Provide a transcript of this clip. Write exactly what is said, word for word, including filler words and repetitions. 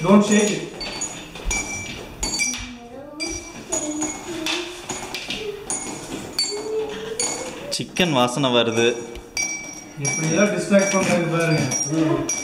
Don't shake it. Chicken வாசனை வருது. இப்படி எல்லாம் டிஸ்ட்ராக்ட் பண்றது பாருங்க.